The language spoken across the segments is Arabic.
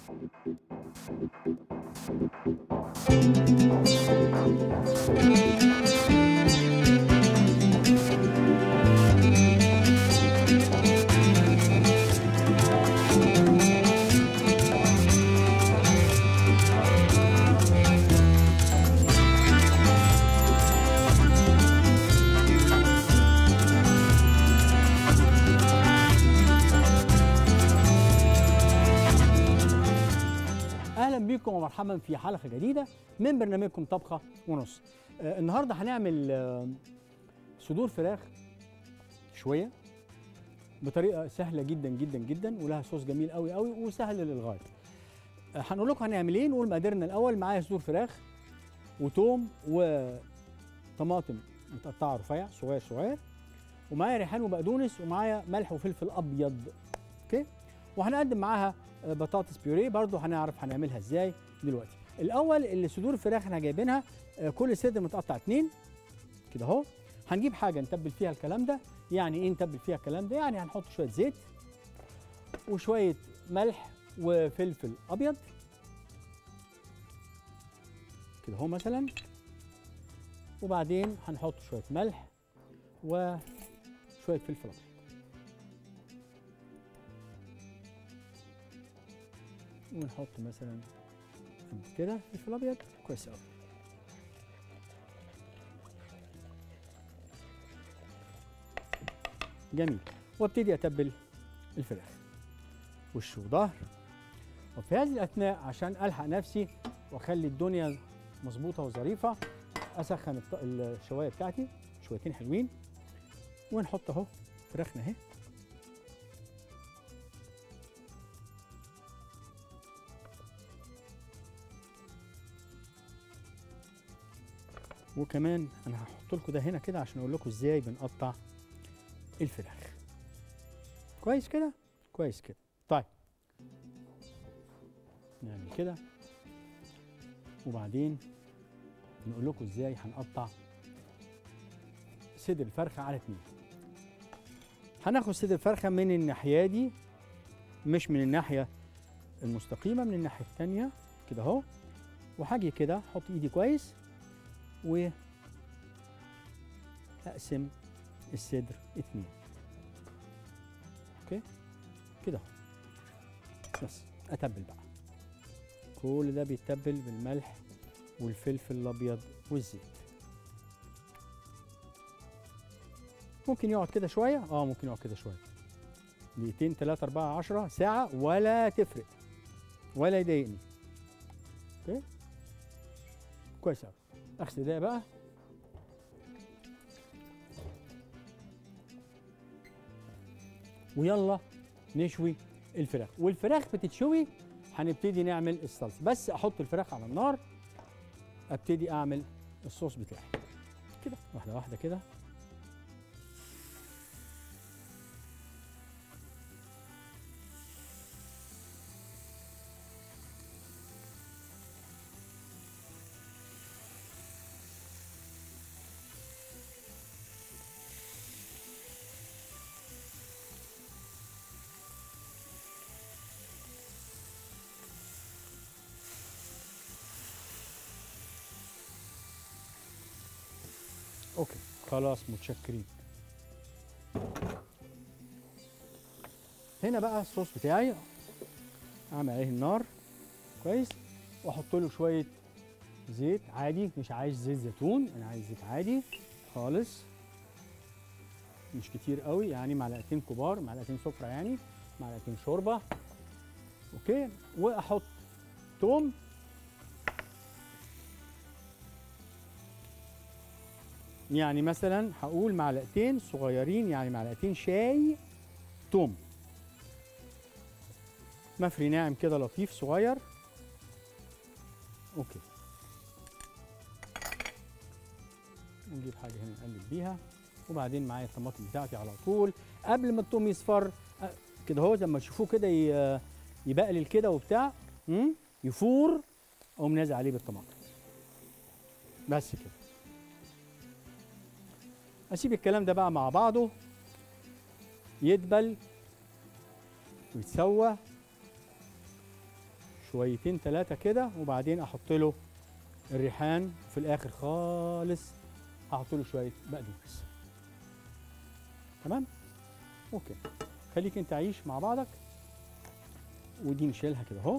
اهلا بيكم ومرحبا في حلقه جديده من برنامجكم طبخه ونص. النهارده هنعمل صدور فراخ شويه بطريقه سهله جدا جدا جدا، ولها صوص جميل قوي قوي وسهل للغايه. هنقول لكم هنعمل ايه. نقول مقاديرنا الاول. معايا صدور فراخ وتوم وطماطم متقطعه رفيع صغير صغير، ومعايا ريحان وبقدونس، ومعايا ملح وفلفل ابيض. اوكي. وهنقدم معاها بطاطس بيوريه، برضو هنعرف هنعملها ازاي دلوقتي. الاول اللي صدور الفراخ احنا جايبينها كل صدر متقطع 2 كده اهو. هنجيب حاجه نتبل فيها الكلام ده. يعني ايه نتبل فيها الكلام ده؟ يعني هنحط شويه زيت وشويه ملح وفلفل ابيض كده اهو مثلا، وبعدين هنحط شويه ملح وشويه فلفل ابيض، ونحط مثلا كده فلفل ابيض كويس قوي. جميل. وابتدي اتبل الفراخ وش وظهر. وفي هذه الاثناء عشان الحق نفسي واخلي الدنيا مظبوطه وظريفه، اسخن الشوايه بتاعتي شويتين حلوين، ونحط اهو فراخنا اهي. وكمان انا هحط لكم ده هنا كده عشان اقول لكم ازاي بنقطع الفراخ. كويس كده؟ كويس كده. طيب نعمل كده، وبعدين نقول لكم ازاي هنقطع صدر الفرخه على 2. هناخد صدر الفرخه من الناحيه دي، مش من الناحيه المستقيمه، من الناحيه الثانيه كده اهو. وهاجي كده احط ايدي كويس واقسم الصدر 2. اوكي كده اهو. بس اتبل بقى. كل ده بيتبل بالملح والفلفل الابيض والزيت. ممكن يقعد كده شويه، ممكن يقعد كده شويه، دقيقتين 3 4 10 ساعه ولا تفرق ولا يضايقني. اوكي كويس قوي. اغسل ده بقى. ويلا نشوي الفراخ. والفراخ بتتشوي هنبتدي نعمل الصلصه. بس احط الفراخ على النار، ابتدي اعمل الصوص بتاعي كده واحده واحده كده. اوكي خلاص متشكرين. هنا بقى الصوص بتاعي اعمل عليه النار كويس، واحط له شويه زيت عادي. مش عايز زيت زيتون، انا عايز زيت عادي خالص، مش كتير قوي، يعني معلقتين كبار، معلقتين سكر، يعني معلقتين شوربه. اوكي. واحط توم يعني مثلا هقول معلقتين صغيرين، يعني معلقتين شاي توم مفري ناعم كده لطيف صغير. اوكي. نجيب حاجه هنا نقلب بيها، وبعدين معايا الطماطم بتاعتي على طول قبل ما الثوم يصفر كده اهو، زي ما تشوفوه كده يبقلل كده وبتاع يفور، اقوم نازل عليه بالطماطم بس كده. اسيب الكلام ده بقى مع بعضه يدبل ويتسوى شويتين 3 كده، وبعدين احط له الريحان، وفي الاخر خالص احط له شويه بقدونس. تمام؟ اوكي، خليك انت عيش مع بعضك، ودي نشيلها كده اهو.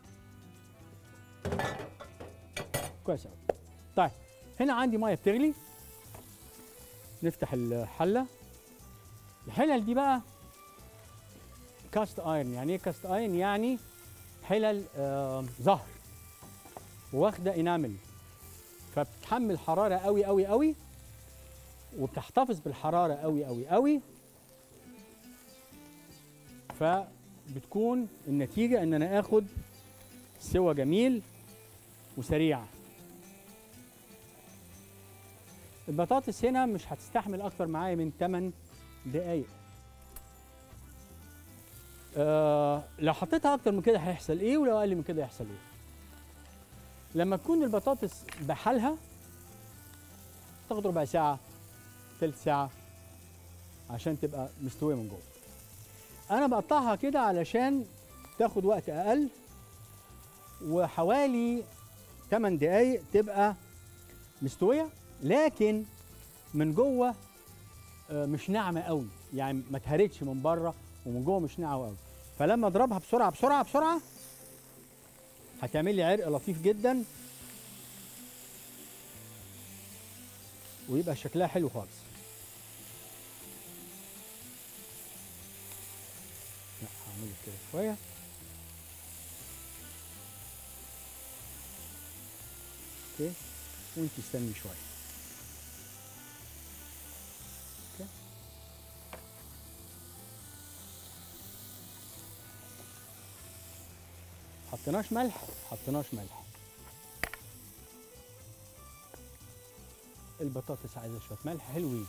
كويس قوي. طيب هنا عندي ميه بتغلي، نفتح الحله. الحلل دي بقى كاست ايرن. يعني ايه كاست ايرن؟ يعني حلل زهر واخده انامل، فبتتحمل حراره قوي قوي قوي، وبتحتفظ بالحراره قوي قوي قوي، فبتكون النتيجه ان انا اخد سوا جميل وسريع. البطاطس هنا مش هتستحمل اكتر معايا من 8 دقايق. لو حطيتها اكتر من كده هيحصل ايه، ولو اقل من كده هيحصل ايه؟ لما تكون البطاطس بحالها تاخد ربع ساعه، ثلث ساعه عشان تبقى مستويه من جوه. انا بقطعها كده علشان تاخد وقت اقل، وحوالي 8 دقايق تبقى مستويه، لكن من جوه مش ناعمه قوي، يعني ما اتهرتش من بره ومن جوه مش ناعمه قوي. فلما اضربها بسرعه بسرعه بسرعه هتعمل لي عرق لطيف جدا، ويبقى شكلها حلو خالص. لا هعمله كده شويه. اوكي، وانت استني شويه. اوكي، حطيناش ملح، حطيناش ملح. البطاطس عايزه شويه ملح حلوين.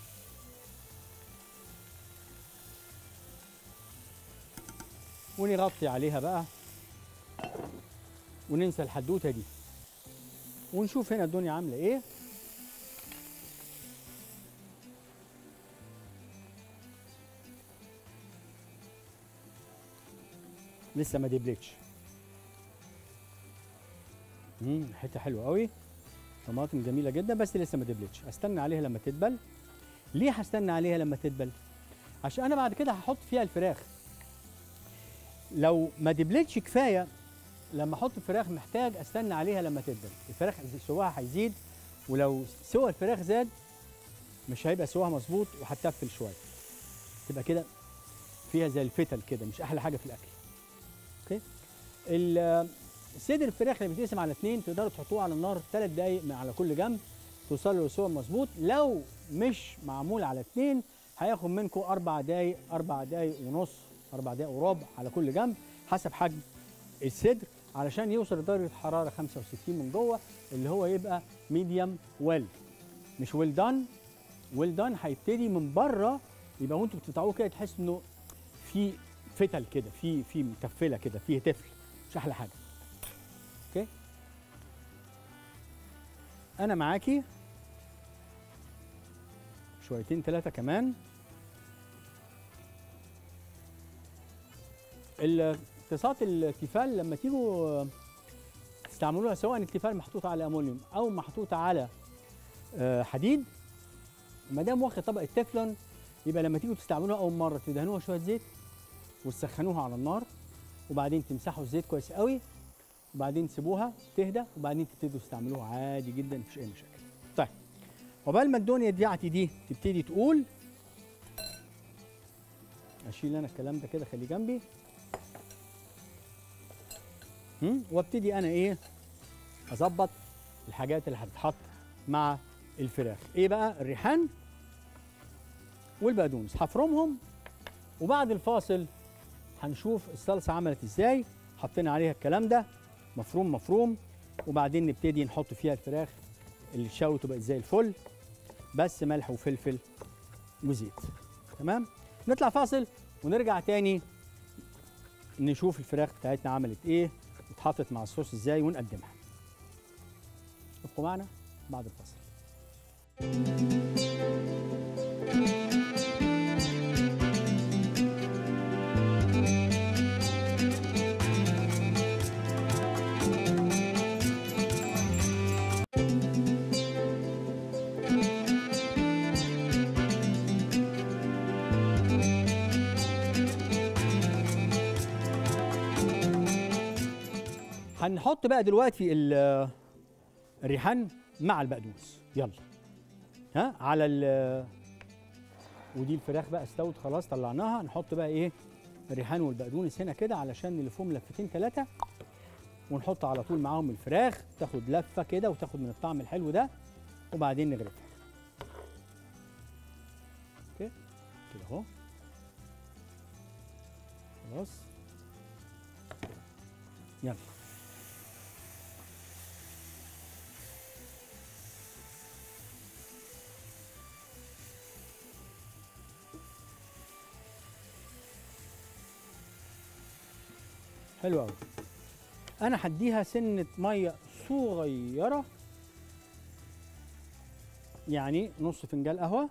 ونغطي عليها بقى وننسى الحدوته دي، ونشوف هنا الدنيا عامله ايه. لسه ما دبلتش. حته حلوه قوي، طماطم جميله جدا، بس لسه ما دبلتش. استنى عليها لما تدبل. ليه هستنى عليها لما تدبل؟ عشان انا بعد كده هحط فيها الفراخ. لو ما دبلتش كفايه لما احط الفراخ محتاج استنى عليها لما تدبل. الفراخ سواها هيزيد، ولو سوى الفراخ زاد مش هيبقى سواها مظبوط وهتتفل شويه، تبقى كده فيها زي الفتل كده، مش احلى حاجه في الاكل. اوكي، صدر الفراخ اللي بيتقسم على 2 تقدروا تحطوه على النار 3 دقايق على كل جنب توصلوا للسوا مظبوط. لو مش معمول على 2 هياخد منكم 4 دقايق، 4 دقايق ونص، 4 دقايق وربع على كل جنب حسب حجم الصدر، علشان يوصل لدرجه حراره 65 من جوه، اللي هو يبقى ميديوم ويل، مش ويل دان. ويل دان هيبتدي من بره يبقى وانتوا بتقطعوه كده تحس انه في فتل كده، في متفله كده، فيه تفل، مش احلى حاجه. اوكي، انا معاكي شويتين 3 كمان. اقتصاد التيفال لما تيجوا تستعملوها، سواء التيفال محطوط على امونيوم او محطوط على حديد، ما دام واخد طبقه تeflon، يبقى لما تيجوا تستعملوها اول مره تدهنوها شويه زيت وتسخنوها على النار، وبعدين تمسحوا الزيت كويس قوي، وبعدين تسيبوها تهدى، وبعدين تبتدوا تستعملوها عادي جدا مفيش اي مشاكل. طيب، عقبال ما الدنيا بتاعتي دي تبتدي تقول، اشيل انا الكلام ده كده خليه جنبي، وابتدي انا ايه اظبط الحاجات اللي هتتحط مع الفراخ. ايه بقى؟ الريحان والبقدونس هفرمهم، وبعد الفاصل هنشوف الصلصه عملت ازاي. حطينا عليها الكلام ده مفروم مفروم، وبعدين نبتدي نحط فيها الفراخ اللي الشوي تبقى زي الفل، بس ملح وفلفل وزيت. تمام، نطلع فاصل ونرجع تاني نشوف الفراخ بتاعتنا عملت ايه، اتحطت مع الصوص ازاي، ونقدمها. ابقوا معنا بعد الفاصل. هنحط بقى دلوقتي الريحان مع البقدونس. يلا ها على ودي الفراخ بقى استوت خلاص طلعناها. نحط بقى ايه الريحان والبقدونس هنا كده علشان نلفهم لفتين ثلاثه، ونحط على طول معاهم الفراخ تاخد لفه كده وتاخد من الطعم الحلو ده، وبعدين نغرفها. اوكي كده اهو خلاص. يلا حلو قوي. انا هديها سنه ميه صغيره، يعني نص فنجان قهوه،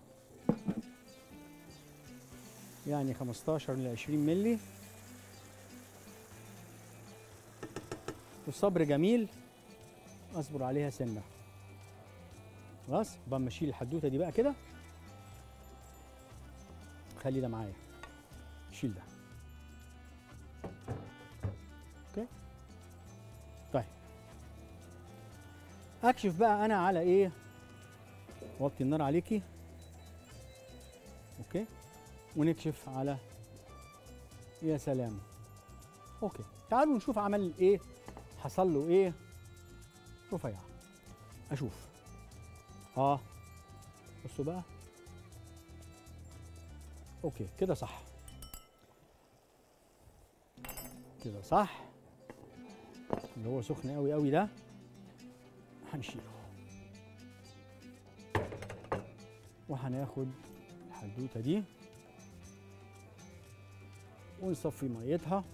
يعني 15 ل 20 مللي. والصبر جميل، اصبر عليها سنه. خلاص بمشي الحدوته دي بقى كده. خلي ده معايا، شيل ده. اوكي طيب اكشف بقى انا على ايه. وطي النار عليكي. اوكي ونكشف على، يا سلام. اوكي تعالوا نشوف عمل ايه، حصل له ايه. رفيع اشوف. بصوا بقى. اوكي كده صح، كده صح. اللي هو سخن قوي قوي ده هنشيله، وهناخد الحدوته دي ونصفي ميتها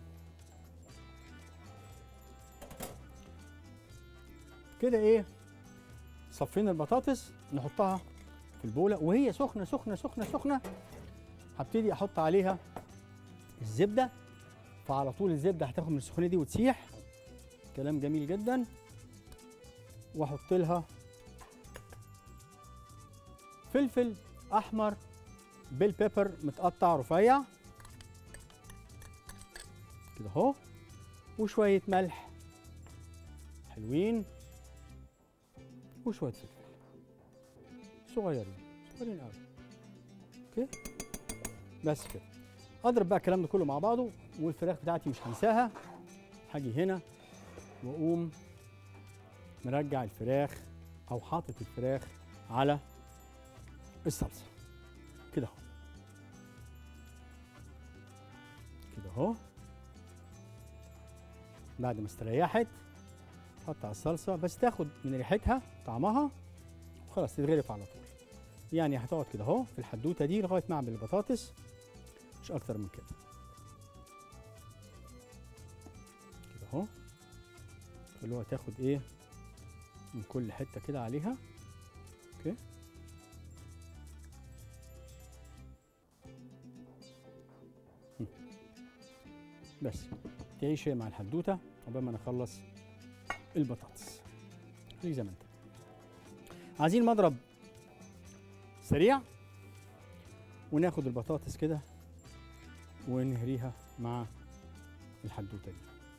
كده. ايه صفينا البطاطس، نحطها في البوله وهي سخنه سخنه سخنه سخنه. هبتدي احط عليها الزبده، فعلى طول الزبده هتاخد من السخونيه دي وتسيح. كلام جميل جدا. واحط لها فلفل احمر بيل بيبر متقطع رفيع كده اهو، وشويه ملح حلوين، وشويه فلفل صغيرين صغيرين قوي. اوكي بس كده. اضرب بقى الكلام ده كله مع بعضه. والفراخ بتاعتي مش هنساها، هاجي هنا واقوم مرجع الفراخ او حاطط الفراخ على الصلصه كده اهو، كده اهو. بعد ما استريحت حط على الصلصه، بس تاخد من ريحتها طعمها وخلاص تتغرف على طول. يعني هتقعد كده اهو في الحدوته دي لغايه ما اعمل البطاطس، مش اكتر من كده. كده اهو اللي هو تاخد ايه من كل حته كده عليها. اوكي بس تعيش مع الحدوته عقبال ما نخلص البطاطس. زي ما انت عايزين مضرب سريع، وناخد البطاطس كده ونهريها مع الحدوته دي.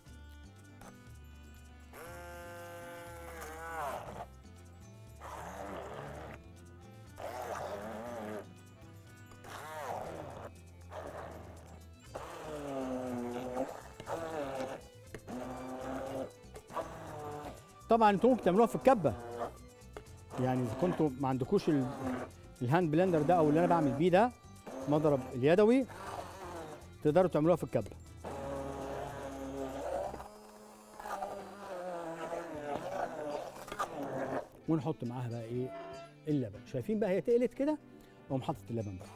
طبعا انتوا ممكن تعملوها في الكبه، يعني اذا كنتوا ما عندكوش الهاند بلندر ده او اللي انا بعمل بيه ده مضرب اليدوي، تقدروا تعملوها في الكبه. ونحط معاها بقى ايه اللبن. شايفين بقى هي تقلت كده، واقوم حاطط اللبن بقى.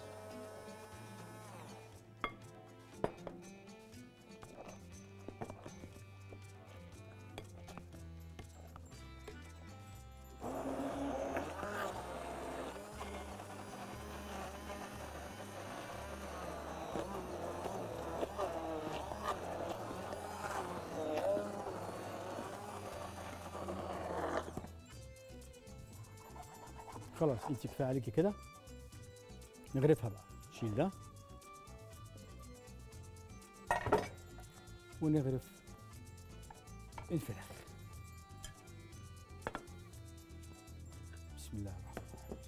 خلاص انت كفايه عليكي كده. نغرفها بقى، نشيل ده ونغرف الفراخ. بسم الله الرحمن الرحيم.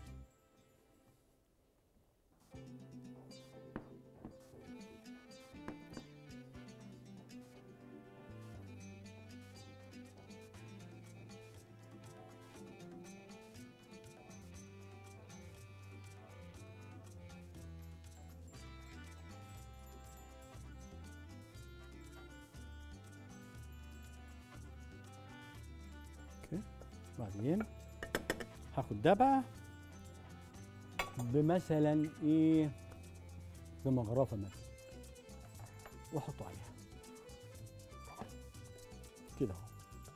بعدين هاخد ده بقى بمثلا ايه، بمغرفه مثلا، واحطه عليها كده اهو،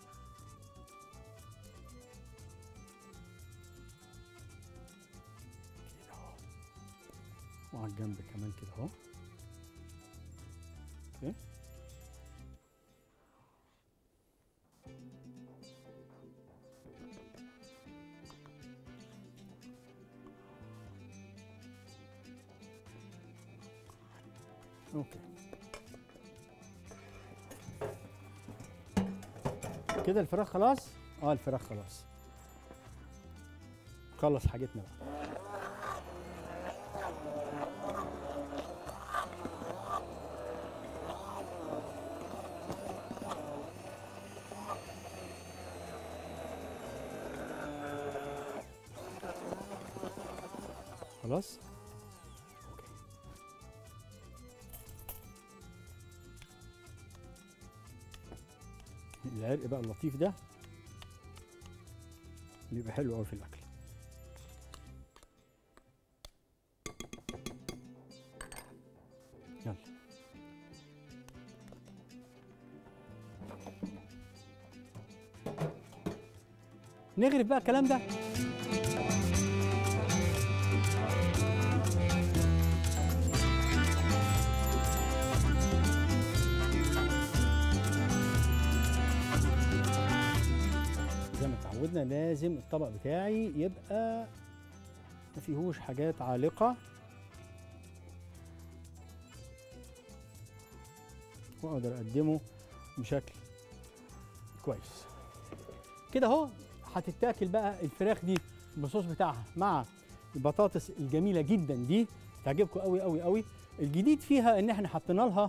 كده اهو، وعلى الجنب كمان كده اهو. اوكي، اوكي كده الفراخ خلاص. الفراخ خلاص، خلص حاجتنا بقى. خلاص العرق بقى اللطيف ده بيبقى حلو قوي في الاكل. يلا نغرف بقى الكلام ده. اتعودنا لازم الطبق بتاعي يبقى ما فيهوش حاجات عالقة، واقدر اقدمه بشكل كويس كده اهو. هتتاكل بقى الفراخ دي بالصوص بتاعها مع البطاطس الجميلة جدا دي، تعجبكم قوي قوي قوي. الجديد فيها ان احنا حطينا لها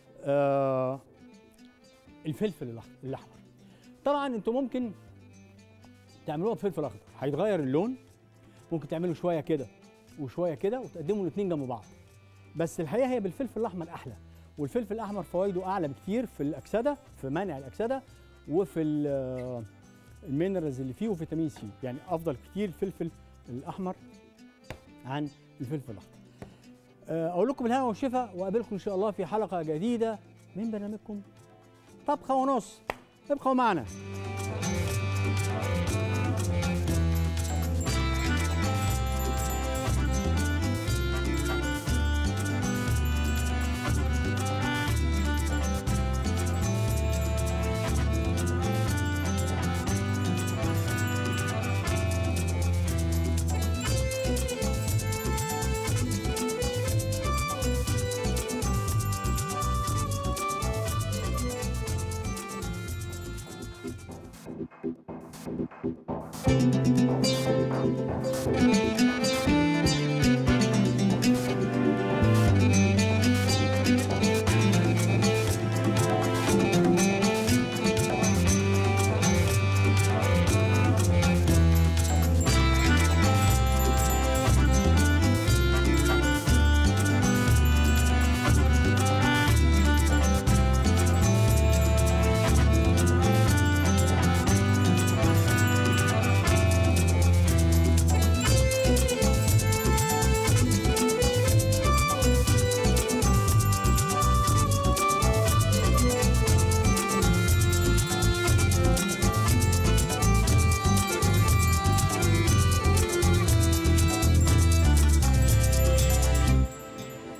الفلفل الاحمر. طبعا انتوا ممكن تعملوها بفلفل اخضر هيتغير اللون، ممكن تعملوا شويه كده وشويه كده وتقدموا الاثنين جنب بعض، بس الحقيقه هي بالفلفل الاحمر احلى. والفلفل الاحمر فوائده اعلى بكتير في الاكسده، في منع الاكسده، وفي المينرالز اللي فيه وفيتامين سي، يعني افضل كتير الفلفل الاحمر عن الفلفل الاخضر. اقول لكم بالهنا والشفا، واقابلكم ان شاء الله في حلقه جديده من برنامجكم طبخه ونص. ابقوا معنا.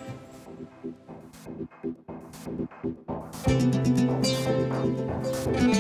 Thank you.